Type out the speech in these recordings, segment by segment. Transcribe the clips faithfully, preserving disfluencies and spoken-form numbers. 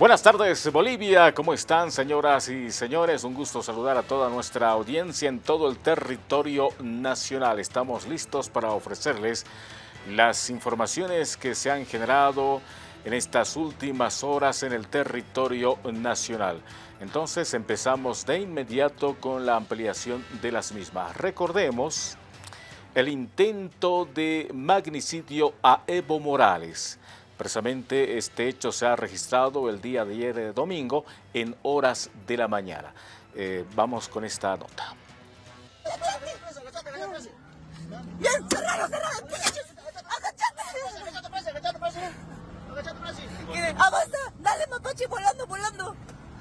Buenas tardes, Bolivia. ¿Cómo están, señoras y señores? Un gusto saludar a toda nuestra audiencia en todo el territorio nacional. Estamos listos para ofrecerles las informaciones que se han generado en estas últimas horas en el territorio nacional. Entonces empezamos de inmediato con la ampliación de las mismas. Recordemos el intento de magnicidio a Evo Morales. Precisamente este hecho se ha registrado el día de ayer de domingo en horas de la mañana. Eh, vamos con esta nota. ¡Bien, cerralo, cerralo! ¡Avanza! ¡Dale, mapache, volando, volando!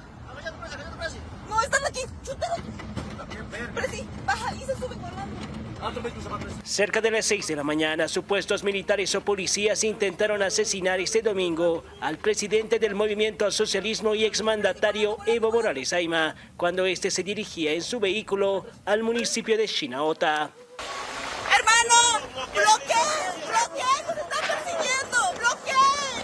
¡No, están aquí! ¡Chútalo! ¡Presi! ¡Baja! Y se sube volando. Cerca de las seis de la mañana, supuestos militares o policías intentaron asesinar este domingo al presidente del Movimiento al Socialismo y exmandatario Evo Morales Ayma, cuando este se dirigía en su vehículo al municipio de Chinaota. ¡Hermano! ¡Bloqueen! ¡Bloqueen! ¡Nos están persiguiendo! ¡Bloqueen!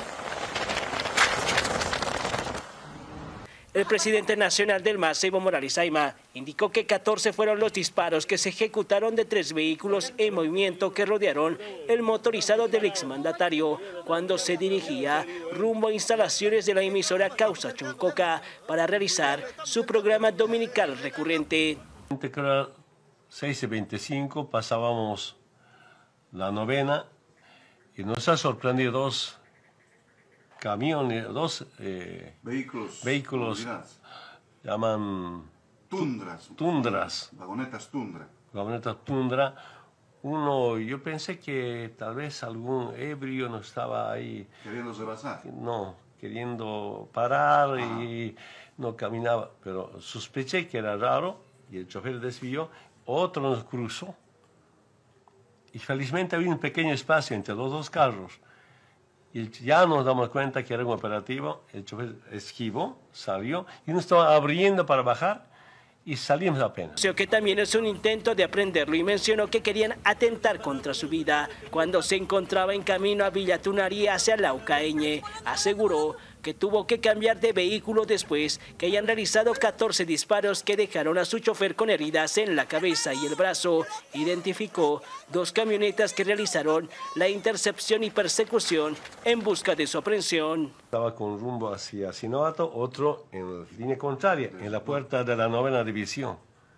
El presidente nacional del M A S, Evo Morales Ayma, indicó que catorce fueron los disparos que se ejecutaron de tres vehículos en movimiento que rodearon el motorizado del exmandatario cuando se dirigía rumbo a instalaciones de la emisora Causa Chuncoca para realizar su programa dominical recurrente. seis y veinticinco pasábamos la novena y nos ha sorprendido dos camiones, dos eh, vehículos, vehículos llaman tundras, tundras, vagonetas tundra. Vagonetas tundra. Uno, yo pensé que tal vez algún ebrio no estaba ahí. Queriendo rebasar. No, queriendo parar ah. y no caminaba, pero sospeché que era raro y el chofer desvió. Otro nos cruzó y felizmente había un pequeño espacio entre los dos carros y ya nos damos cuenta que era un operativo. El chofer esquivó, salió y nos estaba abriendo para bajar y salimos apenas. Que también es un intento de aprenderlo y mencionó que querían atentar contra su vida cuando se encontraba en camino a Villa Tunari hacia Laucaeñe. Aseguró que tuvo que cambiar de vehículo después que hayan realizado catorce disparos que dejaron a su chofer con heridas en la cabeza y el brazo. Identificó dos camionetas que realizaron la intercepción y persecución en busca de su aprehensión. Estaba con rumbo hacia Sinoato, otro en línea contraria, en la puerta de la novena división.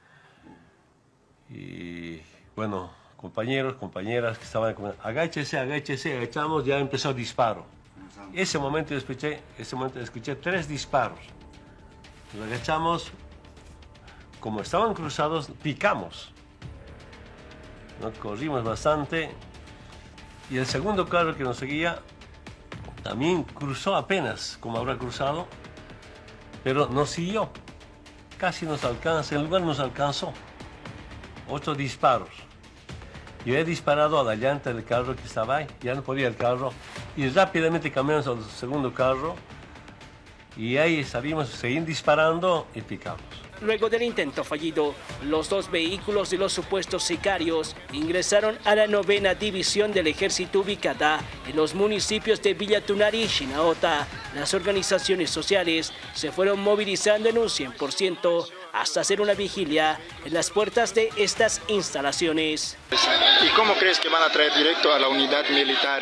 Y bueno, compañeros, compañeras que estaban con agáchese, agáchese, agachamos, ya empezó el disparo. Ese momento escuché, ese momento escuché tres disparos. Nos agachamos, como estaban cruzados, picamos. Nos corrimos bastante y el segundo carro que nos seguía también cruzó apenas, como habrá cruzado, pero nos siguió. Casi nos alcanza, en lugar nos alcanzó. Ocho disparos. Yo he disparado a la llanta del carro que estaba ahí, ya no podía el carro, y rápidamente cambiamos al segundo carro, y ahí salimos, seguimos disparando y picamos. Luego del intento fallido, los dos vehículos de los supuestos sicarios ingresaron a la novena división del ejército ubicada en los municipios de Villa Tunari y Chinaota. Las organizaciones sociales se fueron movilizando en un cien por ciento hasta hacer una vigilia en las puertas de estas instalaciones. ¿Y cómo crees que van a traer directo a la unidad militar?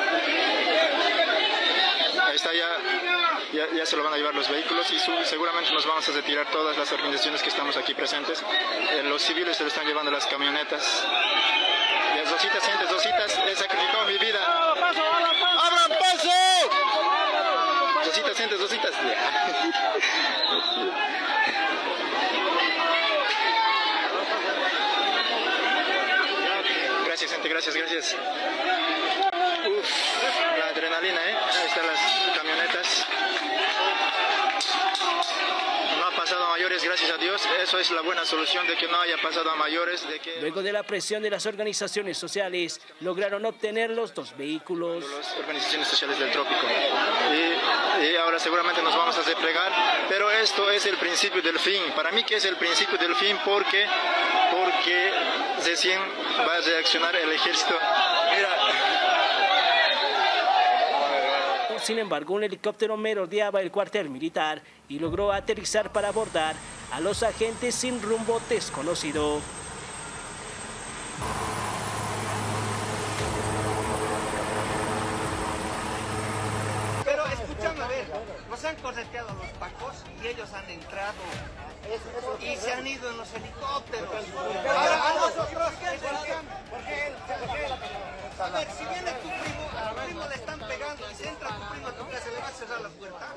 Ahí está ya. Ya, ya se lo van a llevar los vehículos y su, seguramente nos vamos a retirar todas las organizaciones que estamos aquí presentes. Eh, los civiles se lo están llevando las camionetas. Las dositas, gente, dositas, he sacrificado mi vida. ¡Abran paso! Dositas, gente, dositas. Gracias, gente, gracias, gracias. Uf, la adrenalina, ¿eh? Ahí están las camionetas. No ha pasado a mayores, gracias a Dios. Eso es la buena solución, de que no haya pasado a mayores. De que... Luego de la presión de las organizaciones sociales, lograron obtener los dos vehículos. Las organizaciones sociales del trópico. Y, y ahora seguramente nos vamos a replegar. Pero esto es el principio del fin. Para mí que es el principio del fin porque, porque recién va a reaccionar el ejército. Mira. sin embargo, un helicóptero merodeaba el cuartel militar y logró aterrizar para abordar a los agentes sin rumbo desconocido. Pero escúchame, a ver, nos han correteado los pacos y ellos han entrado y se han ido en los helicópteros. Ahora a nosotros, a ver, si viene tu primo, a tu primo le están pegando y si entra tu primo a tu casa, ¿le va a cerrar la puerta?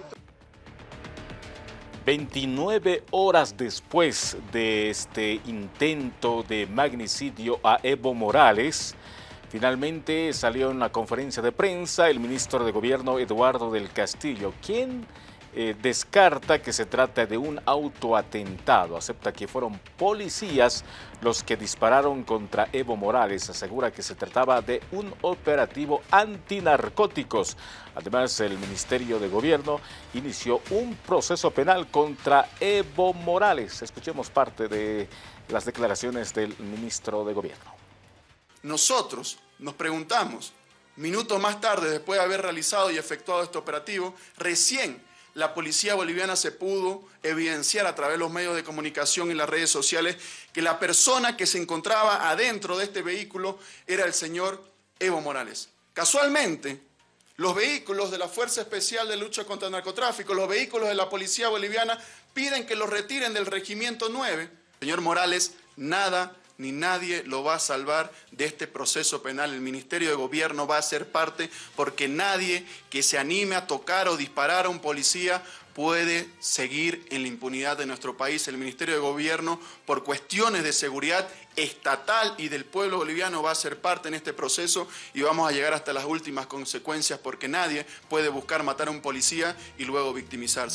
veintinueve horas después de este intento de magnicidio a Evo Morales, finalmente salió en la conferencia de prensa el ministro de Gobierno Eduardo del Castillo, quien eh, descarta que se trata de un autoatentado, acepta que fueron policías los que dispararon contra Evo Morales, asegura que se trataba de un operativo antinarcóticos. Además, el Ministerio de Gobierno inició un proceso penal contra Evo Morales. Escuchemos parte de las declaraciones del ministro de Gobierno. Nosotros nos preguntamos, minutos más tarde, después de haber realizado y efectuado este operativo, recién la policía boliviana se pudo evidenciar a través de los medios de comunicación y las redes sociales que la persona que se encontraba adentro de este vehículo era el señor Evo Morales. Casualmente, los vehículos de la Fuerza Especial de Lucha contra el Narcotráfico, los vehículos de la policía boliviana, piden que los retiren del Regimiento nueve. Señor Morales, nada ni nadie lo va a salvar de este proceso penal. El Ministerio de Gobierno va a ser parte porque nadie que se anime a tocar o disparar a un policía puede seguir en la impunidad de nuestro país. El Ministerio de Gobierno, por cuestiones de seguridad estatal y del pueblo boliviano, va a ser parte en este proceso y vamos a llegar hasta las últimas consecuencias porque nadie puede buscar matar a un policía y luego victimizarse.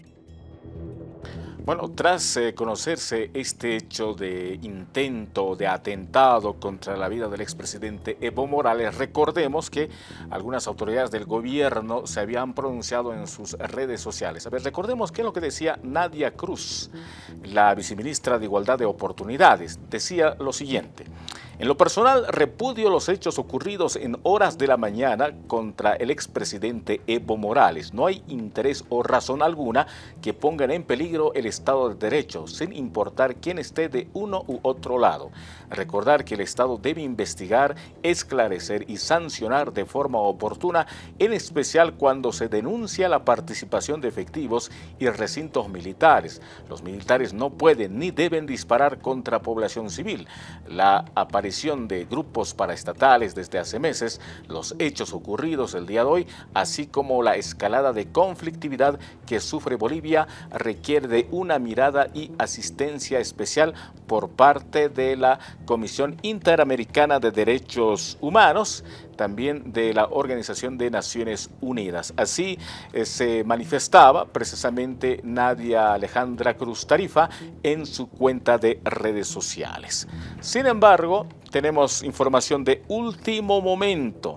Bueno, tras eh, conocerse este hecho de intento de atentado contra la vida del expresidente Evo Morales, recordemos que algunas autoridades del gobierno se habían pronunciado en sus redes sociales. A ver, recordemos qué es lo que decía Nadia Cruz, la viceministra de Igualdad de Oportunidades. Decía lo siguiente: en lo personal, repudio los hechos ocurridos en horas de la mañana contra el expresidente Evo Morales. No hay interés o razón alguna que pongan en peligro el Estado de Derecho, sin importar quién esté de uno u otro lado. Recordar que el Estado debe investigar, esclarecer y sancionar de forma oportuna, en especial cuando se denuncia la participación de efectivos y recintos militares. Los militares no pueden ni deben disparar contra población civil. La aparición de grupos paraestatales desde hace meses, los hechos ocurridos el día de hoy, así como la escalada de conflictividad que sufre Bolivia, requiere de una mirada y asistencia especial por parte de la Comisión Interamericana de Derechos Humanos, también de la Organización de Naciones Unidas. Así eh, se manifestaba precisamente Nadia Alejandra Cruz Tarifa en su cuenta de redes sociales. Sin embargo, tenemos información de último momento.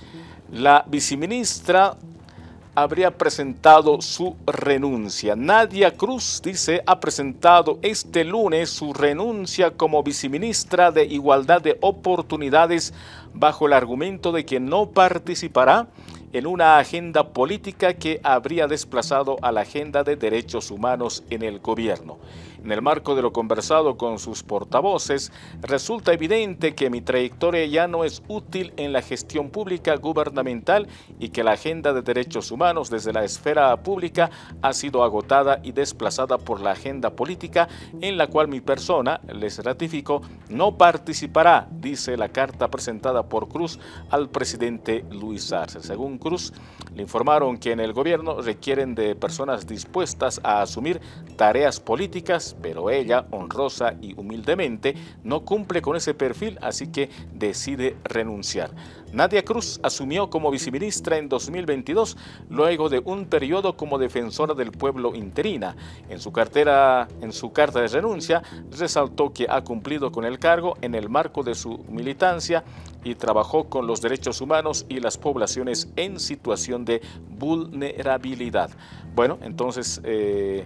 La viceministra habría presentado su renuncia. Nadia Cruz, dice, ha presentado este lunes su renuncia como viceministra de Igualdad de Oportunidades bajo el argumento de que no participará en una agenda política que habría desplazado a la agenda de derechos humanos en el gobierno. En el marco de lo conversado con sus portavoces, resulta evidente que mi trayectoria ya no es útil en la gestión pública gubernamental y que la agenda de derechos humanos desde la esfera pública ha sido agotada y desplazada por la agenda política en la cual mi persona, les ratifico, no participará, dice la carta presentada por Cruz al presidente Luis Arce. Según Cruz, le informaron que en el gobierno requieren de personas dispuestas a asumir tareas políticas, pero ella, honrosa y humildemente, no cumple con ese perfil, así que decide renunciar. Nadia Cruz asumió como viceministra en dos mil veintidós, luego de un periodo como defensora del pueblo interina. En su cartera, en su carta de renuncia, resaltó que ha cumplido con el cargo en el marco de su militancia y trabajó con los derechos humanos y las poblaciones en situación de vulnerabilidad. Bueno, entonces eh,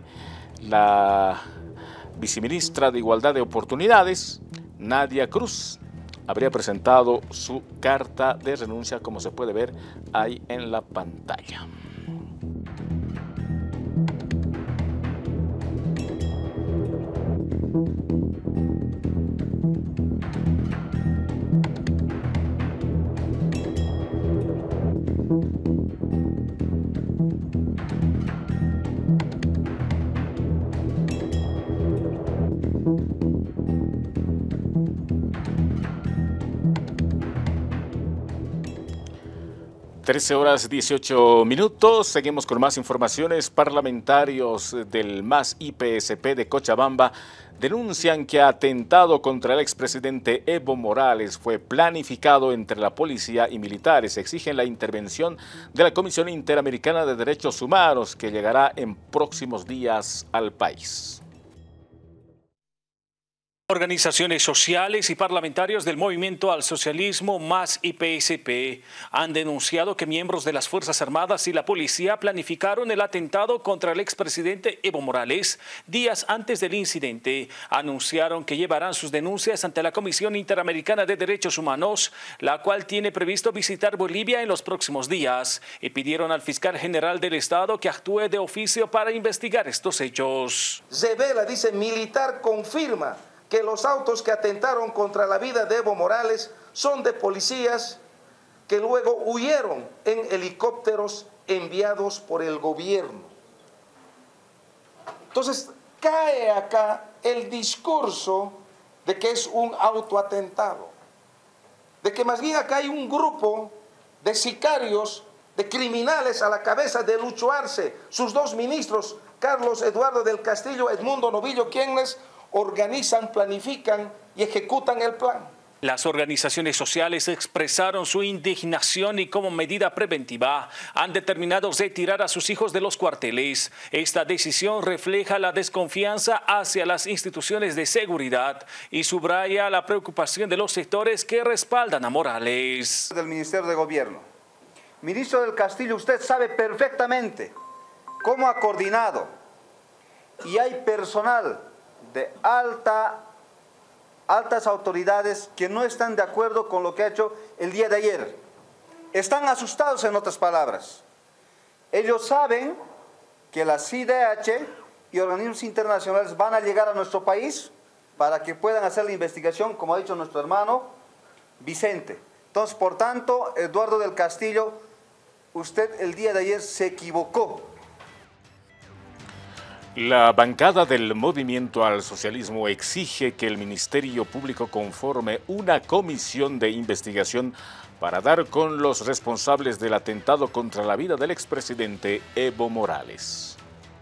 la viceministra de Igualdad de Oportunidades, Nadia Cruz, habría presentado su carta de renuncia, como se puede ver ahí en la pantalla. trece horas dieciocho minutos, seguimos con más informaciones. Parlamentarios del M A S I P S P de Cochabamba denuncian que atentado contra el expresidente Evo Morales fue planificado entre la policía y militares. Exigen la intervención de la Comisión Interamericana de Derechos Humanos, que llegará en próximos días al país. Organizaciones sociales y parlamentarios del Movimiento al Socialismo M A S I P S P han denunciado que miembros de las Fuerzas Armadas y la policía planificaron el atentado contra el expresidente Evo Morales días antes del incidente. Anunciaron que llevarán sus denuncias ante la Comisión Interamericana de Derechos Humanos, la cual tiene previsto visitar Bolivia en los próximos días, y pidieron al fiscal general del Estado que actúe de oficio para investigar estos hechos. Revela, dice, militar confirma que los autos que atentaron contra la vida de Evo Morales son de policías que luego huyeron en helicópteros enviados por el gobierno. Entonces cae acá el discurso de que es un autoatentado, de que más bien acá hay un grupo de sicarios, de criminales a la cabeza de Lucho Arce, sus dos ministros, Carlos Eduardo del Castillo, Edmundo Novillo, quienes organizan, planifican y ejecutan el plan. Las organizaciones sociales expresaron su indignación y, como medida preventiva, han determinado retirar a sus hijos de los cuarteles. Esta decisión refleja la desconfianza hacia las instituciones de seguridad y subraya la preocupación de los sectores que respaldan a Morales. Del Ministerio de Gobierno. Ministro del Castillo, usted sabe perfectamente cómo ha coordinado, y hay personal de alta, altas autoridades que no están de acuerdo con lo que ha hecho el día de ayer. Están asustados, en otras palabras. Ellos saben que la C I D H y organismos internacionales van a llegar a nuestro país para que puedan hacer la investigación, como ha dicho nuestro hermano Vicente. Entonces, por tanto, Eduardo del Castillo, usted el día de ayer se equivocó. La bancada del Movimiento al Socialismo exige que el Ministerio Público conforme una comisión de investigación para dar con los responsables del atentado contra la vida del expresidente Evo Morales.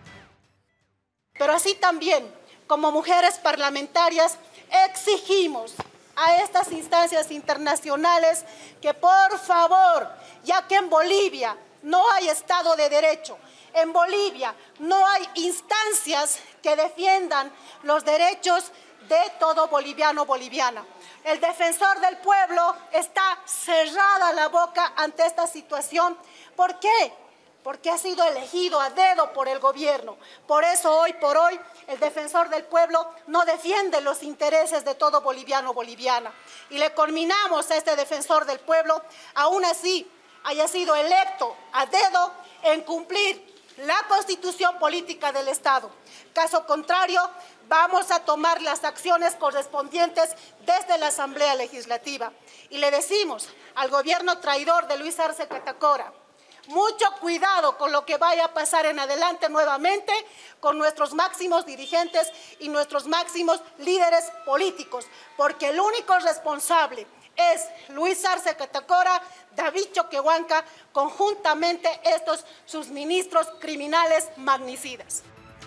Pero así también, como mujeres parlamentarias, exigimos a estas instancias internacionales que, por favor, ya que en Bolivia no hay Estado de Derecho, en Bolivia no hay instancias que defiendan los derechos de todo boliviano o boliviana. El defensor del pueblo está cerrada la boca ante esta situación. ¿Por qué? Porque ha sido elegido a dedo por el gobierno. Por eso hoy por hoy el defensor del pueblo no defiende los intereses de todo boliviano o boliviana. Y le conminamos a este defensor del pueblo, aún así haya sido electo a dedo, en cumplir la Constitución Política del Estado. Caso contrario, vamos a tomar las acciones correspondientes desde la Asamblea Legislativa. Y le decimos al gobierno traidor de Luis Arce Catacora, mucho cuidado con lo que vaya a pasar en adelante nuevamente con nuestros máximos dirigentes y nuestros máximos líderes políticos, porque el único responsable es Luis Arce Catacora, David Choquehuanca, conjuntamente estos sus ministros criminales magnicidas.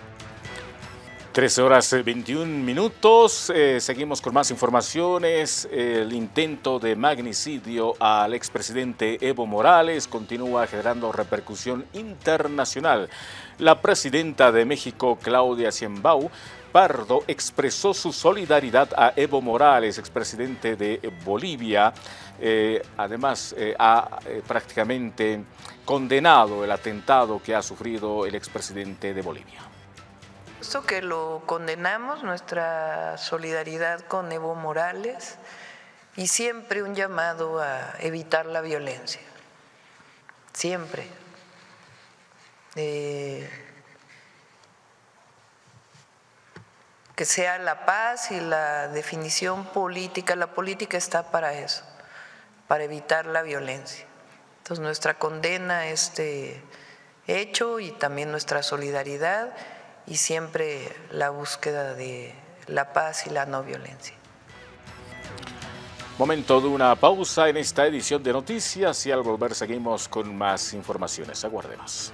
trece horas veintiún minutos, eh, seguimos con más informaciones. El intento de magnicidio al expresidente Evo Morales continúa generando repercusión internacional. La presidenta de México, Claudia Sheinbaum Pardo, expresó su solidaridad a Evo Morales, expresidente de Bolivia. Eh, además, eh, ha eh, prácticamente condenado el atentado que ha sufrido el expresidente de Bolivia. Esto que lo condenamos, nuestra solidaridad con Evo Morales, y siempre un llamado a evitar la violencia, siempre. Eh, que sea la paz y la definición política. La política está para eso, para evitar la violencia. Entonces nuestra condena a este hecho y también nuestra solidaridad y siempre la búsqueda de la paz y la no violencia. Momento de una pausa en esta edición de noticias y al volver seguimos con más informaciones. Aguardemos.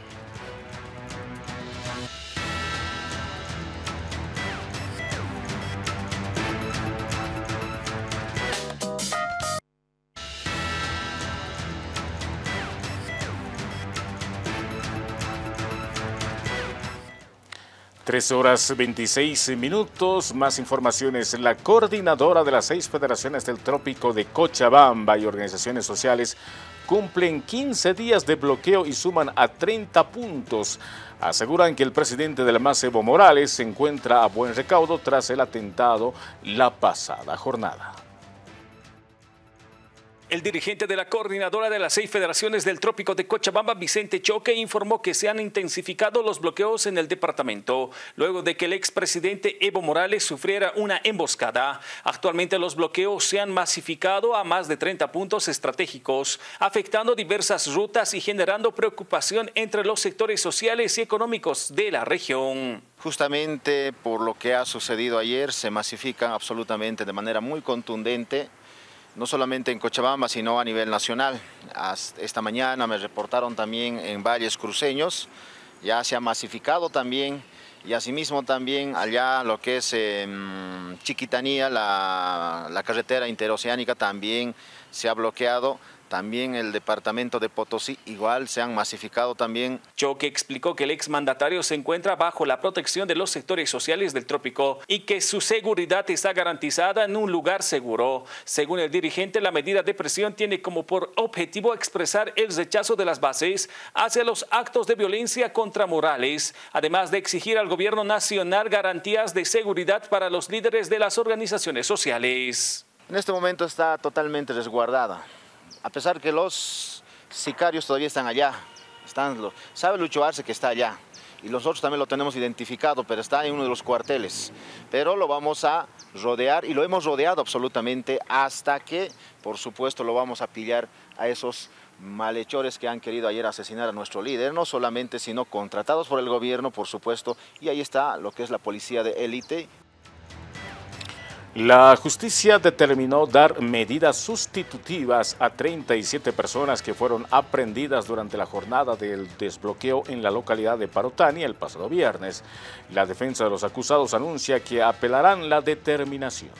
tres horas veintiséis minutos, más informaciones. La coordinadora de las seis federaciones del Trópico de Cochabamba y organizaciones sociales cumplen quince días de bloqueo y suman a treinta puntos. Aseguran que el presidente del M A S, Evo Morales, se encuentra a buen recaudo tras el atentado la pasada jornada. El dirigente de la coordinadora de las seis federaciones del Trópico de Cochabamba, Vicente Choque, informó que se han intensificado los bloqueos en el departamento, luego de que el expresidente Evo Morales sufriera una emboscada. Actualmente los bloqueos se han masificado a más de treinta puntos estratégicos, afectando diversas rutas y generando preocupación entre los sectores sociales y económicos de la región. Justamente por lo que ha sucedido ayer, se masifican absolutamente de manera muy contundente, no solamente en Cochabamba, sino a nivel nacional. Hasta esta mañana me reportaron también en valles cruceños, ya se ha masificado también, y asimismo también allá lo que es eh, Chiquitanía, la, la carretera interoceánica también se ha bloqueado. También el departamento de Potosí igual se han masificado también. Choque explicó que el exmandatario se encuentra bajo la protección de los sectores sociales del trópico y que su seguridad está garantizada en un lugar seguro. Según el dirigente, la medida de presión tiene como por objetivo expresar el rechazo de las bases hacia los actos de violencia contra Morales, además de exigir al gobierno nacional garantías de seguridad para los líderes de las organizaciones sociales. En este momento está totalmente resguardada. A pesar que los sicarios todavía están allá, están los, sabe Lucho Arce que está allá y nosotros también lo tenemos identificado, pero está en uno de los cuarteles. Pero lo vamos a rodear y lo hemos rodeado absolutamente hasta que, por supuesto, lo vamos a pillar a esos malhechores que han querido ayer asesinar a nuestro líder, no solamente, sino contratados por el gobierno, por supuesto, y ahí está lo que es la policía de élite. La justicia determinó dar medidas sustitutivas a treinta y siete personas que fueron aprehendidas durante la jornada del desbloqueo en la localidad de Parotani el pasado viernes. La defensa de los acusados anuncia que apelarán la determinación.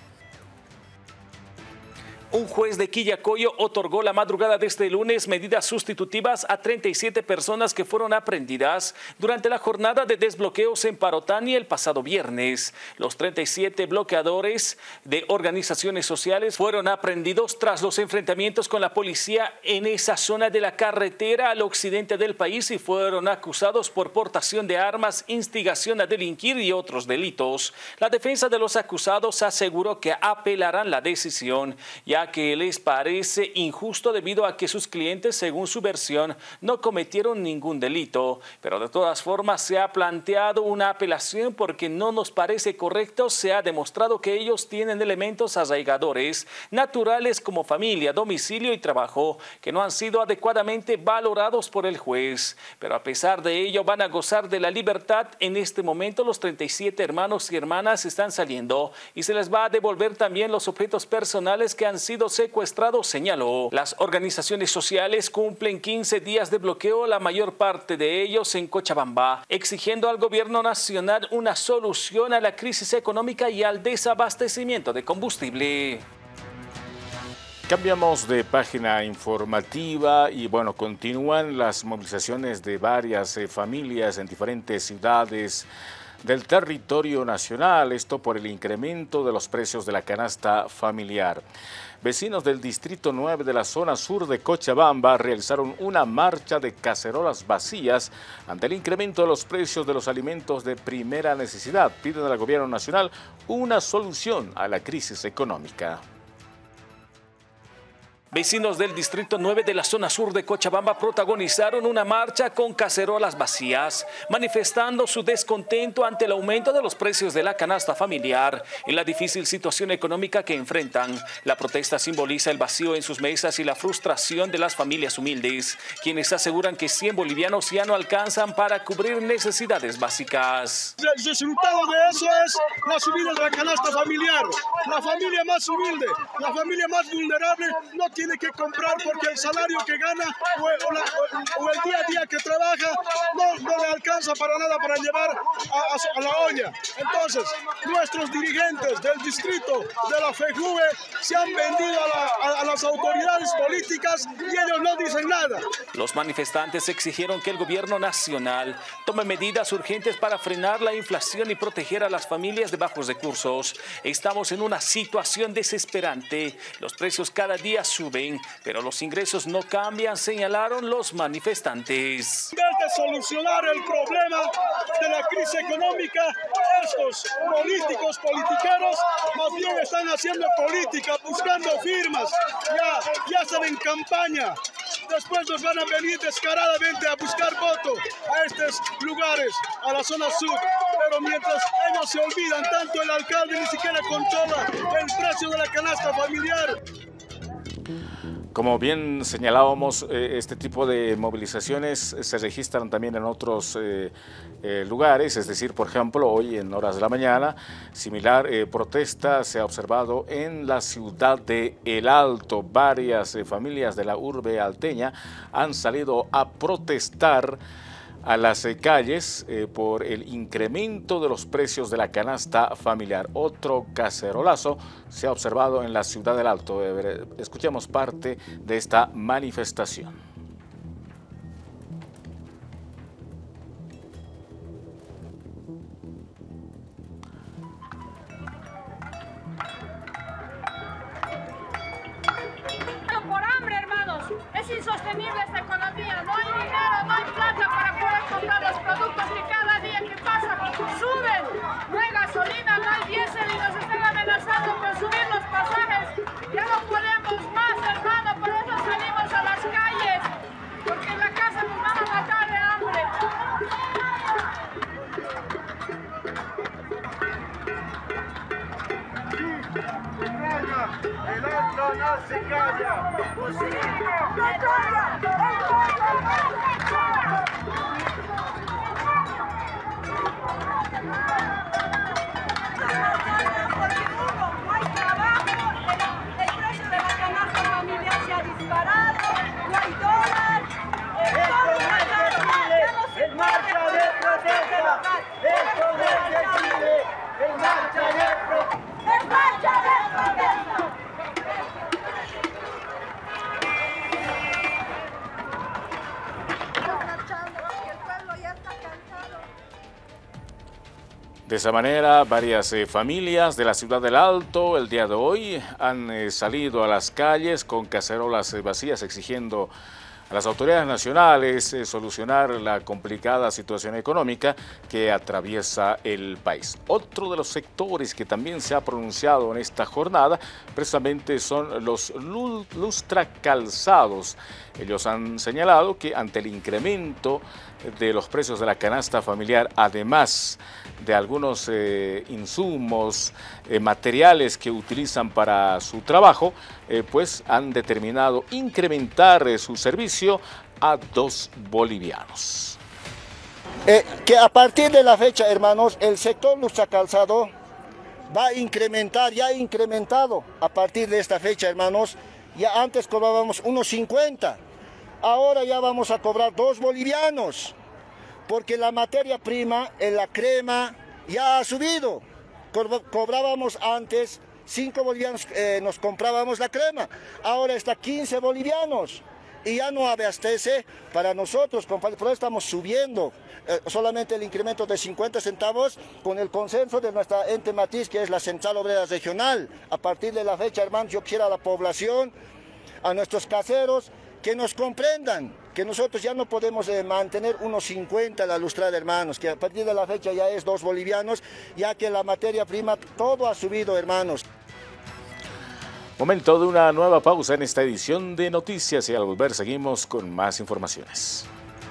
Un juez de Quillacollo otorgó la madrugada de este lunes medidas sustitutivas a treinta y siete personas que fueron aprehendidas durante la jornada de desbloqueos en Parotani el pasado viernes. Los treinta y siete bloqueadores de organizaciones sociales fueron aprehendidos tras los enfrentamientos con la policía en esa zona de la carretera al occidente del país y fueron acusados por portación de armas, instigación a delinquir y otros delitos. La defensa de los acusados aseguró que apelarán la decisión, ya que les parece injusto debido a que sus clientes, según su versión, no cometieron ningún delito. Pero de todas formas se ha planteado una apelación porque no nos parece correcto. Se ha demostrado que ellos tienen elementos arraigadores naturales como familia, domicilio y trabajo que no han sido adecuadamente valorados por el juez. Pero a pesar de ello van a gozar de la libertad. En este momento los treinta y siete hermanos y hermanas están saliendo y se les va a devolver también los objetos personales que han sido secuestrados, señaló. Las organizaciones sociales cumplen quince días de bloqueo, la mayor parte de ellos en Cochabamba, exigiendo al gobierno nacional una solución a la crisis económica y al desabastecimiento de combustible. Cambiamos de página informativa y bueno, continúan las movilizaciones de varias eh, familias en diferentes ciudades del territorio nacional, esto por el incremento de los precios de la canasta familiar. Vecinos del Distrito nueve de la zona sur de Cochabamba realizaron una marcha de cacerolas vacías ante el incremento de los precios de los alimentos de primera necesidad. Piden al gobierno nacional una solución a la crisis económica. Vecinos del Distrito nueve de la zona sur de Cochabamba protagonizaron una marcha con cacerolas vacías, manifestando su descontento ante el aumento de los precios de la canasta familiar y la difícil situación económica que enfrentan. La protesta simboliza el vacío en sus mesas y la frustración de las familias humildes, quienes aseguran que cien bolivianos ya no alcanzan para cubrir necesidades básicas. El resultado de eso es la subida de la canasta familiar. La familia más humilde, la familia más vulnerable no tiene tiene que comprar porque el salario que gana o, o, la, o, o el día a día que trabaja no, no le alcanza para nada para llevar a, a, a la olla. Entonces, nuestros dirigentes del distrito de la FEJUVE se han vendido a, la, a, a las autoridades políticas y ellos no dicen nada. Los manifestantes exigieron que el gobierno nacional tome medidas urgentes para frenar la inflación y proteger a las familias de bajos recursos. Estamos en una situación desesperante. Los precios cada día suben, pero los ingresos no cambian, señalaron los manifestantes. En vez de solucionar el problema de la crisis económica, estos políticos, politiqueros, más bien están haciendo política, buscando firmas, ya, ya están en campaña. Después nos van a venir descaradamente a buscar votos a estos lugares, a la zona sur. Pero mientras ellos se olvidan, tanto el alcalde ni siquiera controla el precio de la canasta familiar. Como bien señalábamos, eh, este tipo de movilizaciones se registran también en otros eh, eh, lugares, es decir, por ejemplo, hoy en horas de la mañana, similar eh, protesta se ha observado en la ciudad de El Alto. Varias eh, familias de la urbe alteña han salido a protestar a las eh, calles eh, por el incremento de los precios de la canasta familiar. Otro cacerolazo se ha observado en la ciudad del Alto. Eh, escuchemos parte de esta manifestación. Por hambre, hermanos, es insostenible esta economía, no hay dinero, no hay plata para poder comprar los productos que cada día que pasa suben, no hay gasolina, no hay diésel y nos están amenazando con subir los pasajes, ya no podemos más, hermano, por eso salimos a las calles, porque en la casa nos van a matar de hambre. El Alto no se calla. De esa manera, varias eh, familias de la ciudad del Alto el día de hoy han eh, salido a las calles con cacerolas eh, vacías exigiendo a las autoridades nacionales eh, solucionar la complicada situación económica que atraviesa el país. Otro de los sectores que también se ha pronunciado en esta jornada precisamente son los lustracalzados. Ellos han señalado que ante el incremento de los precios de la canasta familiar, además de algunos eh, insumos, eh, materiales que utilizan para su trabajo, eh, pues han determinado incrementar eh, su servicio a dos bolivianos. Eh, que a partir de la fecha, hermanos, el sector lustracalzado va a incrementar, ya ha incrementado a partir de esta fecha, hermanos. Ya antes cobrábamos unos cincuenta, ahora ya vamos a cobrar dos bolivianos, porque la materia prima, en la crema, ya ha subido. Co cobrábamos antes cinco bolivianos, eh, nos comprábamos la crema, ahora está quince bolivianos y ya no abastece para nosotros, compadre, por eso estamos subiendo. Eh, solamente el incremento de cincuenta centavos con el consenso de nuestra ente matriz, que es la Central Obrera Regional. A partir de la fecha, hermanos, yo quiero a la población, a nuestros caseros, que nos comprendan que nosotros ya no podemos eh, mantener unos cincuenta la lustrada, hermanos, que a partir de la fecha ya es dos bolivianos, ya que la materia prima, todo ha subido, hermanos. Momento de una nueva pausa en esta edición de Noticias y al volver seguimos con más informaciones.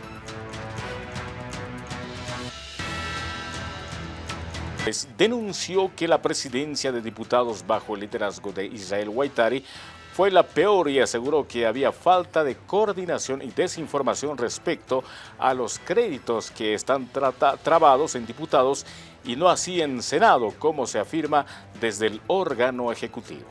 Denunció que la presidencia de diputados bajo el liderazgo de Israel Guaitari fue la peor y aseguró que había falta de coordinación y desinformación respecto a los créditos que están trabados en diputados y no así en Senado, como se afirma desde el órgano ejecutivo.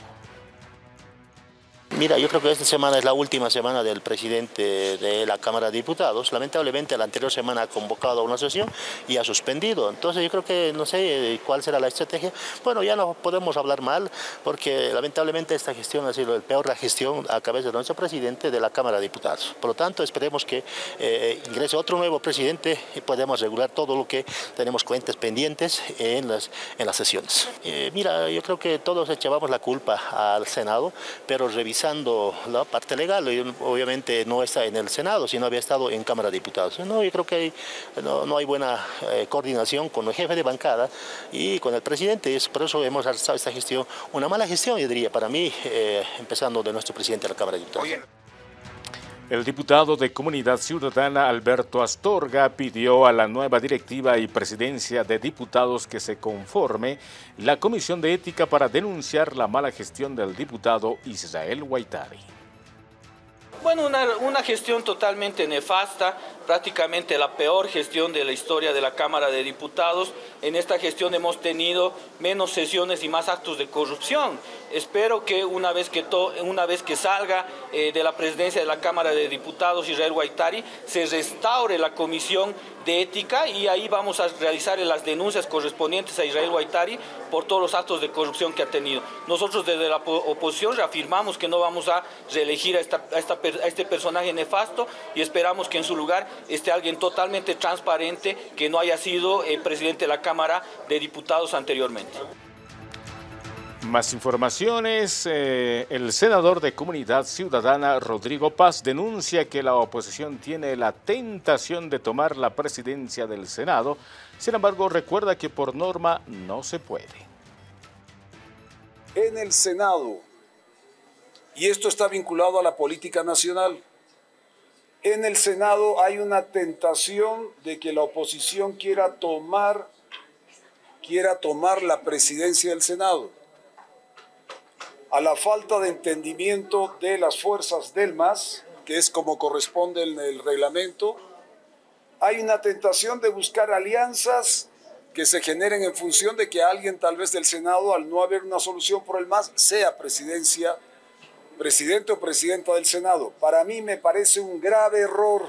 Mira, yo creo que esta semana es la última semana del presidente de la Cámara de Diputados. Lamentablemente la anterior semana ha convocado a una sesión y ha suspendido. Entonces yo creo que no sé cuál será la estrategia. Bueno, ya no podemos hablar mal porque lamentablemente esta gestión ha sido el peor la gestión a cabeza de nuestro presidente de la Cámara de Diputados. Por lo tanto, esperemos que eh, ingrese otro nuevo presidente y podamos regular todo lo que tenemos cuentas pendientes en las, en las sesiones. Eh, mira, yo creo que todos echábamos la culpa al Senado, pero revisando la parte legal, obviamente no está en el Senado, sino había estado en Cámara de Diputados. No, yo creo que hay, no, no hay buena eh, coordinación con el jefe de bancada y con el presidente. Es por eso hemos realizado esta gestión, una mala gestión, yo diría, para mí, eh, empezando de nuestro presidente de la Cámara de Diputados. Oye. El diputado de Comunidad Ciudadana Alberto Astorga pidió a la nueva directiva y presidencia de diputados que se conforme la Comisión de Ética para denunciar la mala gestión del diputado Israel Guaitari. Bueno, una, una gestión totalmente nefasta, prácticamente la peor gestión de la historia de la Cámara de Diputados. En esta gestión hemos tenido menos sesiones y más actos de corrupción. Espero que una vez que, to, una vez que salga eh, de la presidencia de la Cámara de Diputados Israel Guaitari, se restaure la Comisión de Ética y ahí vamos a realizar las denuncias correspondientes a Israel Guaitari por todos los actos de corrupción que ha tenido. Nosotros desde la oposición reafirmamos que no vamos a reelegir a, esta, a, esta, a este personaje nefasto y esperamos que en su lugar esté alguien totalmente transparente que no haya sido eh, presidente de la Cámara de Diputados anteriormente. Más informaciones. Eh, el senador de Comunidad Ciudadana, Rodrigo Paz, denuncia que la oposición tiene la tentación de tomar la presidencia del Senado. Sin embargo, recuerda que por norma no se puede. En el Senado, y esto está vinculado a la política nacional, en el Senado hay una tentación de que la oposición quiera tomar, quiera tomar la presidencia del Senado. A la falta de entendimiento de las fuerzas del M A S, que es como corresponde en el reglamento, hay una tentación de buscar alianzas que se generen en función de que alguien tal vez del Senado, al no haber una solución por el M A S, sea presidencia, presidente o presidenta del Senado. Para mí me parece un grave error.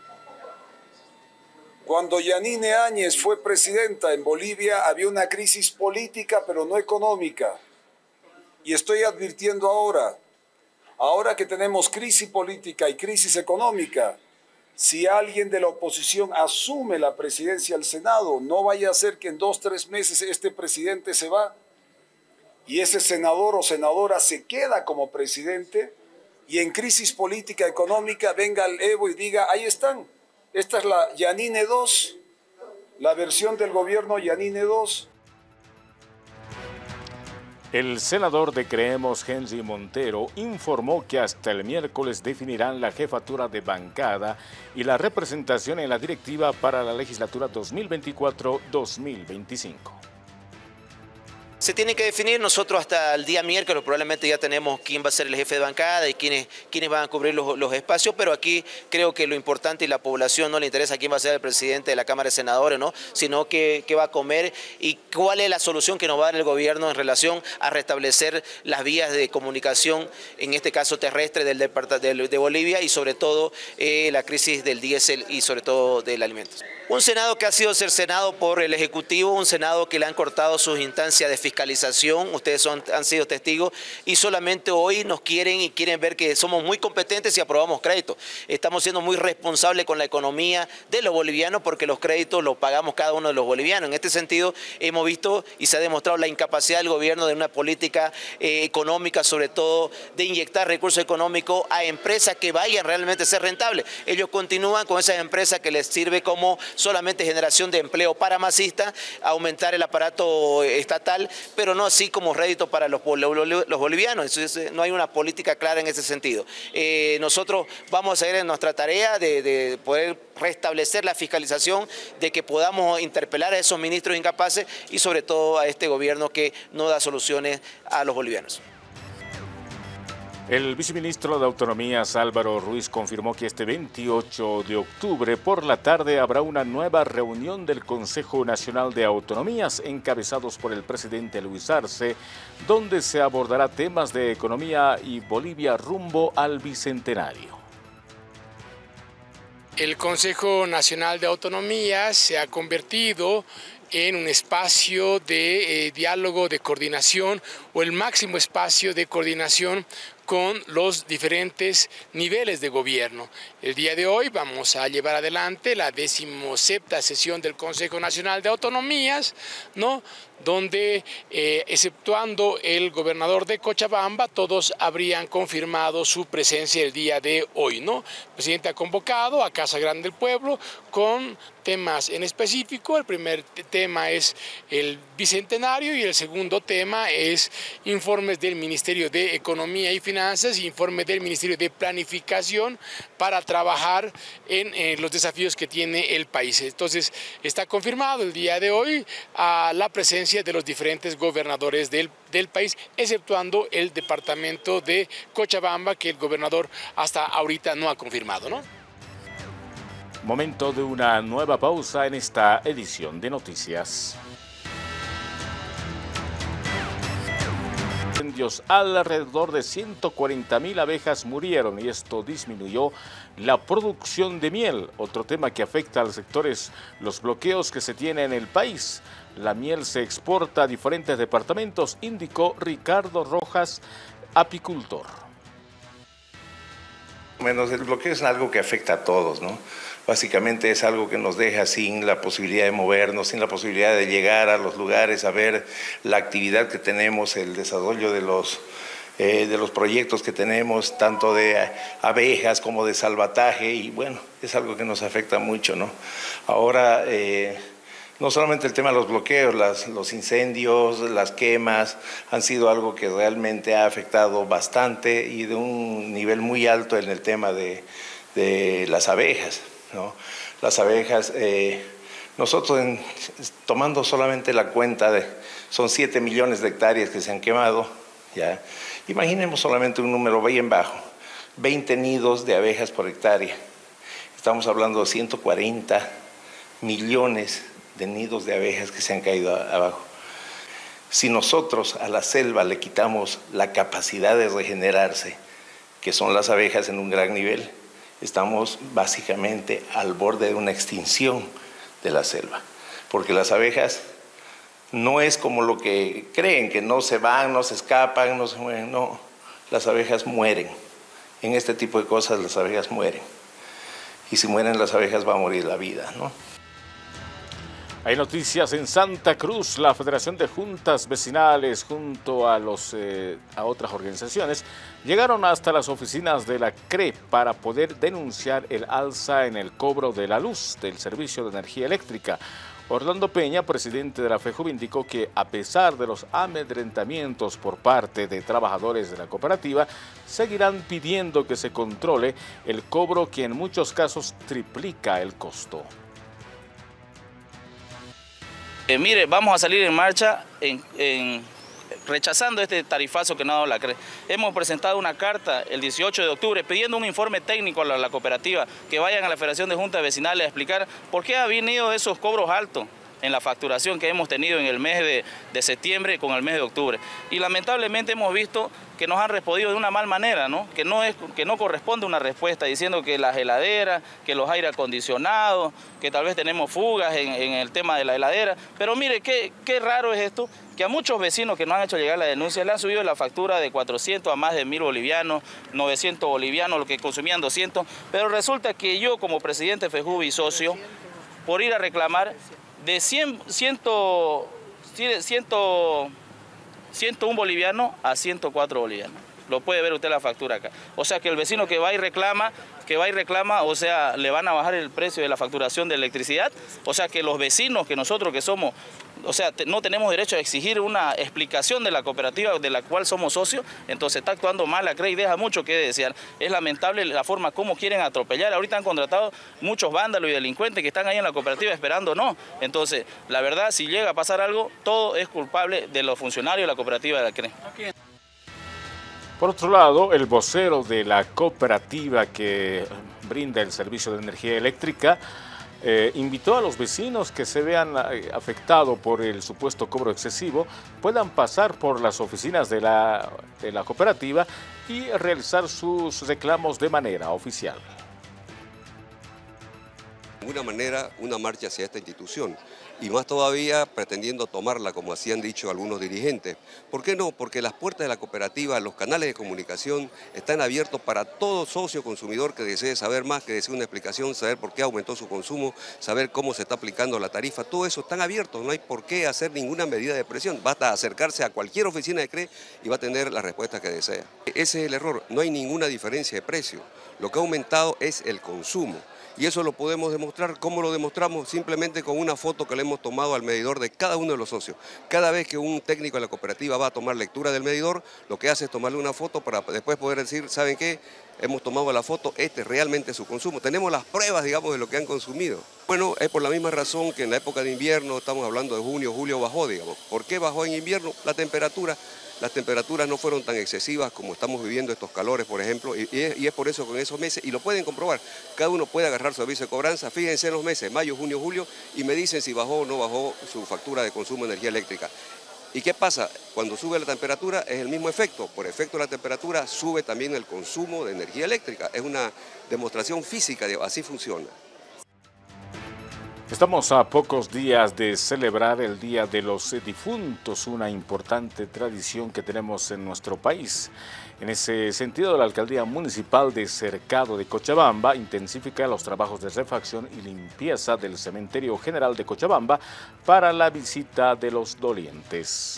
Cuando Yanine Áñez fue presidenta en Bolivia había una crisis política pero no económica. Y estoy advirtiendo ahora, ahora que tenemos crisis política y crisis económica, si alguien de la oposición asume la presidencia del Senado, no vaya a ser que en dos, tres meses este presidente se va y ese senador o senadora se queda como presidente y en crisis política económica venga el Evo y diga, ahí están, esta es la Yanine dos, la versión del gobierno Yanine dos. El senador de Creemos, Henry Montero, informó que hasta el miércoles definirán la jefatura de bancada y la representación en la directiva para la legislatura dos mil veinticuatro dos mil veinticinco. Se tiene que definir, nosotros hasta el día miércoles probablemente ya tenemos quién va a ser el jefe de bancada y quiénes, quiénes van a cubrir los, los espacios, pero aquí creo que lo importante y la población no le interesa quién va a ser el presidente de la Cámara de Senadores, ¿no? Sino qué, qué va a comer y cuál es la solución que nos va a dar el gobierno en relación a restablecer las vías de comunicación, en este caso terrestre del departamento de Bolivia y sobre todo eh, la crisis del diésel y sobre todo del alimento. Un Senado que ha sido cercenado por el Ejecutivo, un Senado que le han cortado sus instancias de fiscalización, ustedes son, han sido testigos y solamente hoy nos quieren y quieren ver que somos muy competentes y aprobamos créditos. Estamos siendo muy responsables con la economía de los bolivianos porque los créditos los pagamos cada uno de los bolivianos. En este sentido hemos visto y se ha demostrado la incapacidad del gobierno de una política eh, económica, sobre todo de inyectar recursos económicos a empresas que vayan realmente a ser rentables. Ellos continúan con esas empresas que les sirve como solamente generación de empleo para masistas, aumentar el aparato estatal, pero no así como rédito para los, los bolivianos. Entonces no hay una política clara en ese sentido. Eh, nosotros vamos a seguir en nuestra tarea de, de poder restablecer la fiscalización, de que podamos interpelar a esos ministros incapaces y sobre todo a este gobierno que no da soluciones a los bolivianos. El viceministro de Autonomías, Álvaro Ruiz, confirmó que este veintiocho de octubre por la tarde habrá una nueva reunión del Consejo Nacional de Autonomías, encabezados por el presidente Luis Arce, donde se abordará temas de economía y Bolivia rumbo al Bicentenario. El Consejo Nacional de Autonomías se ha convertido en un espacio de eh, diálogo, de coordinación o el máximo espacio de coordinación con los diferentes niveles de gobierno. El día de hoy vamos a llevar adelante la decimoséptima sesión del Consejo Nacional de Autonomías, ¿no? donde, eh, exceptuando el gobernador de Cochabamba, todos habrían confirmado su presencia el día de hoy, ¿no? El presidente ha convocado a Casa Grande del Pueblo con temas en específico. El primer tema es el Bicentenario y el segundo tema es informes del Ministerio de Economía y Finanzas y informes del Ministerio de Planificación para trabajar en eh, los desafíos que tiene el país. Entonces, está confirmado el día de hoy a la presencia de los diferentes gobernadores del, del país, exceptuando el departamento de Cochabamba, que el gobernador hasta ahorita no ha confirmado, ¿no? Momento de una nueva pausa en esta edición de Noticias. Incendios, alrededor de ciento cuarenta mil abejas murieron y esto disminuyó la producción de miel. Otro tema que afecta al sector es los bloqueos que se tienen en el país. La miel se exporta a diferentes departamentos, indicó Ricardo Rojas, apicultor. Menos el bloqueo es algo que afecta a todos, ¿no? Básicamente es algo que nos deja sin la posibilidad de movernos, sin la posibilidad de llegar a los lugares, a ver la actividad que tenemos, el desarrollo de los, eh, de los proyectos que tenemos, tanto de abejas como de salvataje, y bueno, es algo que nos afecta mucho, ¿no? Ahora, eh, no solamente el tema de los bloqueos, las, los incendios, las quemas, han sido algo que realmente ha afectado bastante y de un nivel muy alto en el tema de, de las abejas, ¿no? Las abejas, eh, nosotros en, tomando solamente la cuenta, de, son siete millones de hectáreas que se han quemado, ¿ya? Imaginemos solamente un número bien bajo, veinte nidos de abejas por hectárea. Estamos hablando de ciento cuarenta millones de nidos de abejas que se han caído a, abajo. Si nosotros a la selva le quitamos la capacidad de regenerarse, que son las abejas en un gran nivel, estamos básicamente al borde de una extinción de la selva. Porque las abejas no es como lo que creen, que no se van, no se escapan, no se mueren, no. Las abejas mueren. En este tipo de cosas las abejas mueren. Y si mueren las abejas va a morir la vida, ¿no? Hay noticias en Santa Cruz. La Federación de Juntas Vecinales junto a, los, eh, a otras organizaciones llegaron hasta las oficinas de la C R E para poder denunciar el alza en el cobro de la luz del servicio de energía eléctrica. Orlando Peña, presidente de la FEJUV, indicó que a pesar de los amedrentamientos por parte de trabajadores de la cooperativa, seguirán pidiendo que se controle el cobro que en muchos casos triplica el costo. Eh, mire, vamos a salir en marcha en, en, rechazando este tarifazo que nos ha dado la C R E. Hemos presentado una carta el dieciocho de octubre pidiendo un informe técnico a la, la cooperativa, que vayan a la Federación de Juntas Vecinales a explicar por qué ha venido esos cobros altos en la facturación que hemos tenido en el mes de, de septiembre con el mes de octubre. Y lamentablemente hemos visto que nos han respondido de una mal manera, ¿no? Que no es, que no corresponde una respuesta diciendo que las heladeras, que los aire acondicionados, que tal vez tenemos fugas en, en el tema de la heladera. Pero mire, qué, qué raro es esto, que a muchos vecinos que nos han hecho llegar la denuncia le han subido la factura de cuatrocientos a más de mil bolivianos, novecientos bolivianos, lo que consumían doscientos, pero resulta que yo como presidente de FEJUV y socio, por ir a reclamar, de cien, ciento, ciento, ciento uno bolivianos a ciento cuatro bolivianos. lo puede ver usted la factura acá. O sea que el vecino que va y reclama, que va y reclama, o sea, le van a bajar el precio de la facturación de electricidad. O sea que los vecinos, que nosotros que somos, o sea, te, no tenemos derecho a exigir una explicación de la cooperativa de la cual somos socios, entonces está actuando mal la C R E y deja mucho que desear. Es lamentable la forma como quieren atropellar. Ahorita han contratado muchos vándalos y delincuentes que están ahí en la cooperativa esperando, no. Entonces, la verdad, si llega a pasar algo, todo es culpable de los funcionarios de la cooperativa de la C R E. Por otro lado, el vocero de la cooperativa que brinda el servicio de energía eléctrica eh, invitó a los vecinos que se vean eh, afectados por el supuesto cobro excesivo puedan pasar por las oficinas de la, de la cooperativa y realizar sus reclamos de manera oficial. De alguna manera, una marcha hacia esta institución, y más todavía pretendiendo tomarla, como así han dicho algunos dirigentes. ¿Por qué no? Porque las puertas de la cooperativa, los canales de comunicación están abiertos para todo socio consumidor que desee saber más, que desee una explicación, saber por qué aumentó su consumo, saber cómo se está aplicando la tarifa. Todo eso están abiertos, no hay por qué hacer ninguna medida de presión. Basta acercarse a cualquier oficina de C R E y va a tener la respuesta que desea. Ese es el error, no hay ninguna diferencia de precio. Lo que ha aumentado es el consumo. Y eso lo podemos demostrar. ¿Cómo lo demostramos? Simplemente con una foto que le hemos tomado al medidor de cada uno de los socios. Cada vez que un técnico de la cooperativa va a tomar lectura del medidor, lo que hace es tomarle una foto para después poder decir, ¿saben qué? Hemos tomado la foto, este es realmente su consumo. Tenemos las pruebas, digamos, de lo que han consumido. Bueno, es por la misma razón que en la época de invierno, estamos hablando de junio, julio, bajó, digamos. ¿Por qué bajó en invierno? La temperatura. Las temperaturas no fueron tan excesivas como estamos viviendo estos calores, por ejemplo, y, y, es, y es por eso que en esos meses, y lo pueden comprobar, cada uno puede agarrar su aviso de cobranza, fíjense en los meses, mayo, junio, julio, y me dicen si bajó o no bajó su factura de consumo de energía eléctrica. ¿Y qué pasa? Cuando sube la temperatura es el mismo efecto, por efecto de la temperatura sube también el consumo de energía eléctrica, es una demostración física, de, así funciona. Estamos a pocos días de celebrar el Día de los Difuntos, una importante tradición que tenemos en nuestro país. En ese sentido, la Alcaldía Municipal de Cercado de Cochabamba intensifica los trabajos de refacción y limpieza del Cementerio General de Cochabamba para la visita de los dolientes.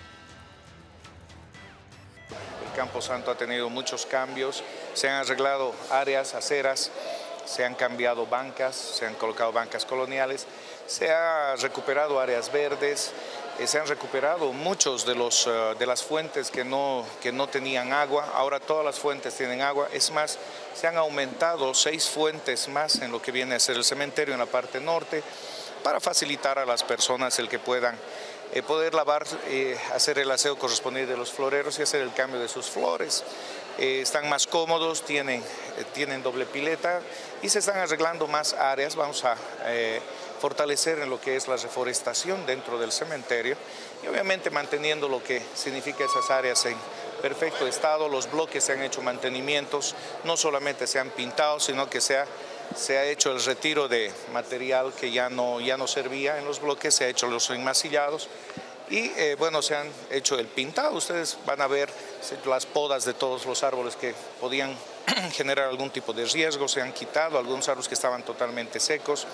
El Campo Santo ha tenido muchos cambios, se han arreglado áreas, aceras, se han cambiado bancas, se han colocado bancas coloniales, se han recuperado áreas verdes, eh, se han recuperado muchos de, los, uh, de las fuentes que no, que no tenían agua, ahora todas las fuentes tienen agua, es más, se han aumentado seis fuentes más en lo que viene a ser el cementerio en la parte norte, para facilitar a las personas el que puedan eh, poder lavar, eh, hacer el aseo correspondiente de los floreros y hacer el cambio de sus flores. Eh, están más cómodos, tienen, eh, tienen doble pileta y se están arreglando más áreas. Vamos a eh, fortalecer en lo que es la reforestación dentro del cementerio y obviamente manteniendo lo que significa esas áreas en perfecto estado. Los bloques se han hecho mantenimientos, no solamente se han pintado, sino que se ha, se ha hecho el retiro de material que ya no, ya no servía en los bloques, se ha hecho los enmasillados. Y eh, bueno, se han hecho el pintado. Ustedes van a ver las podas de todos los árboles que podían generar algún tipo de riesgo. Se han quitado algunos árboles que estaban totalmente secos.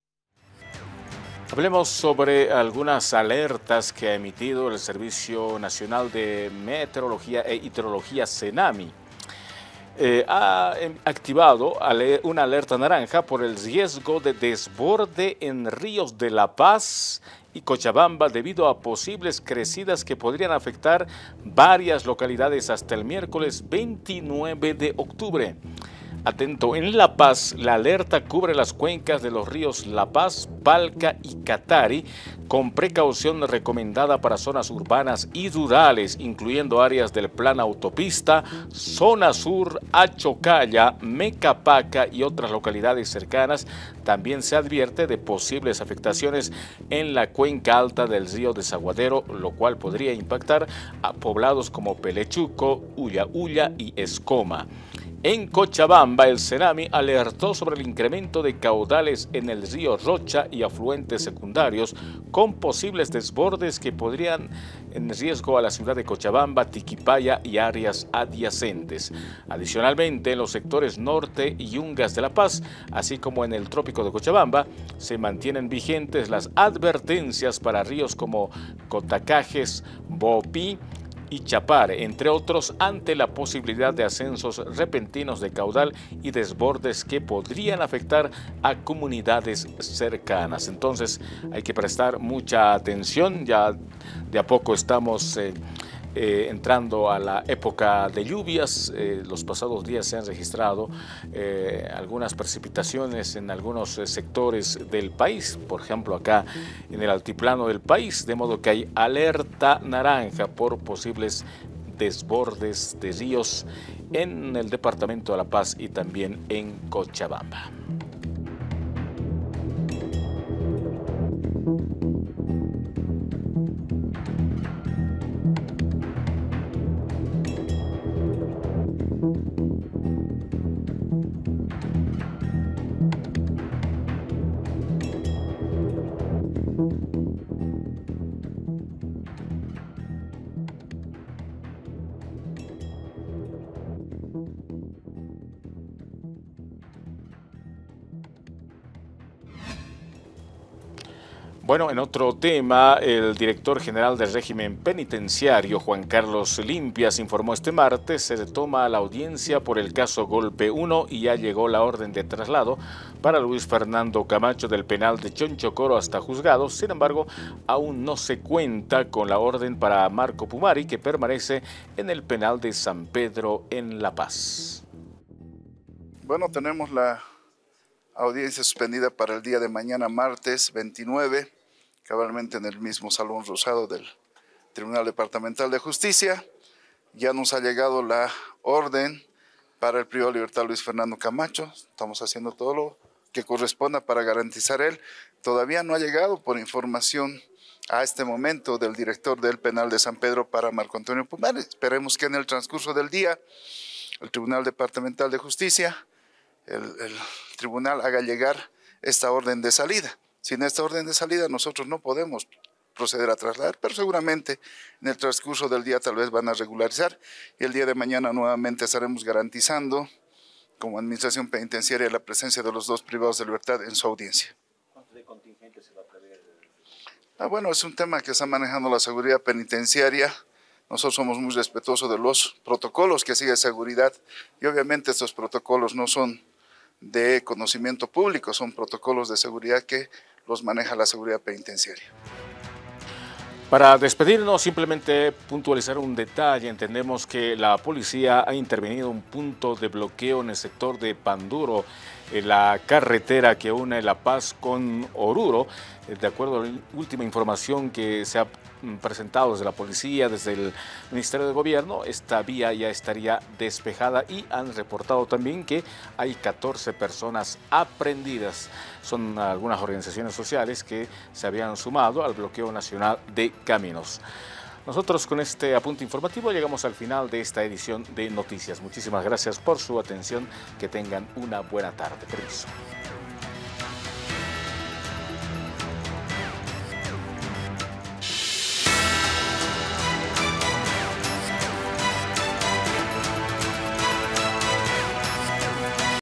Hablemos sobre algunas alertas que ha emitido el Servicio Nacional de Meteorología e Hidrología, CENAMI. Eh, ha activado una alerta naranja por el riesgo de desborde en ríos de La Paz y Cochabamba debido a posibles crecidas que podrían afectar varias localidades hasta el miércoles veintinueve de octubre. Atento, en La Paz, la alerta cubre las cuencas de los ríos La Paz, Palca y Catari, con precaución recomendada para zonas urbanas y rurales, incluyendo áreas del Plan Autopista, Zona Sur, Achocalla, Mecapaca y otras localidades cercanas. También se advierte de posibles afectaciones en la cuenca alta del río Desaguadero, lo cual podría impactar a poblados como Pelechuco, Ulla Ulla y Escoma. En Cochabamba, el CENAMI alertó sobre el incremento de caudales en el río Rocha y afluentes secundarios, con posibles desbordes que podrían en riesgo a la ciudad de Cochabamba, Tiquipaya y áreas adyacentes. Adicionalmente, en los sectores norte y Yungas de La Paz, así como en el trópico de Cochabamba, se mantienen vigentes las advertencias para ríos como Cotacajes, Bopí y Chapare, entre otros, ante la posibilidad de ascensos repentinos de caudal y desbordes que podrían afectar a comunidades cercanas. Entonces hay que prestar mucha atención, ya de a poco estamos eh, Eh, entrando a la época de lluvias. Eh, los pasados días se han registrado eh, algunas precipitaciones en algunos eh, sectores del país, por ejemplo acá en el altiplano del país, de modo que hay alerta naranja por posibles desbordes de ríos en el departamento de La Paz y también en Cochabamba. Bueno, en otro tema, el director general del régimen penitenciario, Juan Carlos Limpias, informó este martes se retoma la audiencia por el caso Golpe uno y ya llegó la orden de traslado para Luis Fernando Camacho del penal de Chonchocoro hasta juzgado. Sin embargo, aún no se cuenta con la orden para Marco Pumari, que permanece en el penal de San Pedro en La Paz. Bueno, tenemos la audiencia suspendida para el día de mañana, martes veintinueve, cabalmente en el mismo Salón Rosado del Tribunal Departamental de Justicia. Ya nos ha llegado la orden para el privado de libertad Luis Fernando Camacho. Estamos haciendo todo lo que corresponda para garantizar él. Todavía no ha llegado, por información a este momento, del director del penal de San Pedro para Marco Antonio Pumari. Esperemos que en el transcurso del día el Tribunal Departamental de Justicia, el, el tribunal haga llegar esta orden de salida. Sin esta orden de salida nosotros no podemos proceder a trasladar, pero seguramente en el transcurso del día tal vez van a regularizar y el día de mañana nuevamente estaremos garantizando como administración penitenciaria la presencia de los dos privados de libertad en su audiencia. ¿Cuánto de contingente se va a prever? Ah, bueno, es un tema que está manejando la seguridad penitenciaria. Nosotros somos muy respetuosos de los protocolos que sigue seguridad y obviamente estos protocolos no son de conocimiento público, son protocolos de seguridad que los maneja la seguridad penitenciaria. Para despedirnos, simplemente puntualizar un detalle. Entendemos que la policía ha intervenido un punto de bloqueo en el sector de Panduro, en la carretera que une La Paz con Oruro. De acuerdo a la última información que se ha presentado desde la policía, desde el Ministerio de Gobierno, esta vía ya estaría despejada y han reportado también que hay catorce personas aprehendidas. Son algunas organizaciones sociales que se habían sumado al bloqueo nacional de caminos. Nosotros con este apunte informativo llegamos al final de esta edición de Noticias. Muchísimas gracias por su atención. Que tengan una buena tarde. Permiso.